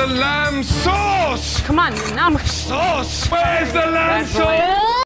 the lamb sauce? Come on, now. Sauce! Where's the lamb sauce?